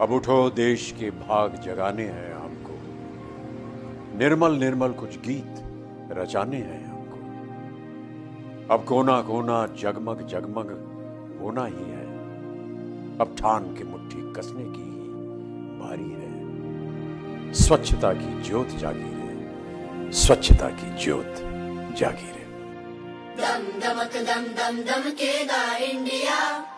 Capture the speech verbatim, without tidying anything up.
अब उठो, देश के भाग जगाने हैं हमको, निर्मल निर्मल कुछ गीत रचाने हैं हमको। अब कोना कोना जगमग जगमग होना ही है, अब ठान के मुट्ठी कसने की ही बारी है। स्वच्छता की ज्योत जागी रे, स्वच्छता की ज्योत जागी रे। दम दमक दम दम दम केगा इंडिया।